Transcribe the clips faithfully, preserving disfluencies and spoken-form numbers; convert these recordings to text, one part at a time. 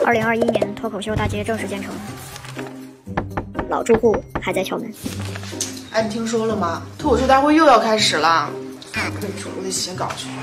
二零二一年脱口秀大街正式建成，老住户还在敲门。 哎，你听说了吗？脱口秀大会又要开始了。哎，我跟你说，我得写稿去。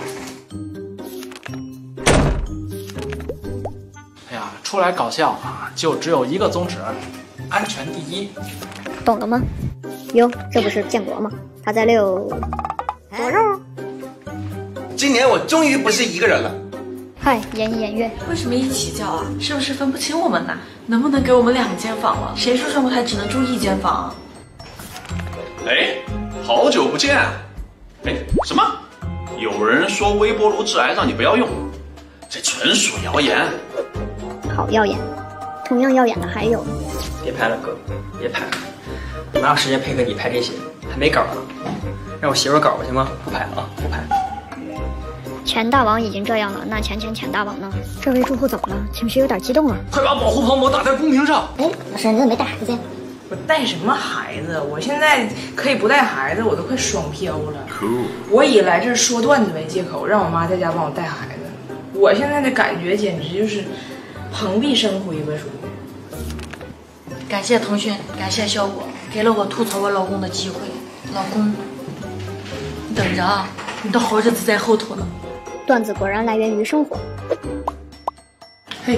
哎呀，出来搞笑啊，就只有一个宗旨：安全第一。 懂了吗？哟，这不是建国吗？他在遛左肉。 今年我终于不是一个人了。 嗨，演艺演乐， 为什么一起叫啊？是不是分不清我们呐？能不能给我们两间房了？谁说上舞台只能住一间房啊？ 哎，好久不见！哎，什么？有人说微波炉致癌，让你不要用，这纯属谣言。 好耀眼，同样耀眼的还有。 别拍了，哥，别拍了，哪有时间配合你拍这些？还没稿呢，让我媳妇搞过去吗？不拍了啊，不拍。 钱大王已经这样了，那钱钱钱大王呢？这位住户怎么了？情绪有点激动啊！ 快把保护泡膜打在公屏上！ 哎，老师，你怎么没带孩子呀？ 我带什么孩子？我现在可以不带孩子，我都快双飘了。我以来这说段子为借口，让我妈在家帮我带孩子。我现在的感觉简直就是蓬荜生辉吧，属于。 感谢腾讯，感谢效果，给了我吐槽我老公的机会。老公，你等着啊，你的好日子在后头呢。 段子果然来源于生活。 嘿，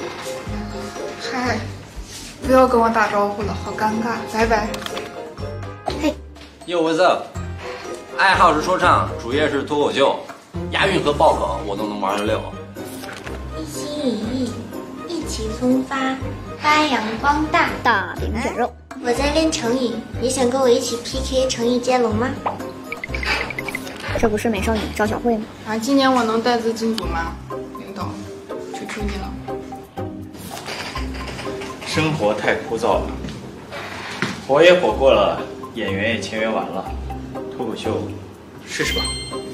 嗨，不要跟我打招呼了，好尴尬，拜拜。 嘿 Yo what's up？ 爱好是说唱，主业是脱口秀，押韵和爆梗我都能玩得溜。 一心一意，意气风发，发扬光大。 大饼卷肉。 我在练成语，你想跟我一起 P K 成语接龙吗？ 这不是美少女赵小慧吗？ 啊，今年我能带资进组吗？领导，求求你了。 生活太枯燥了，活也活过了，演员也签约完了，脱口秀试试吧。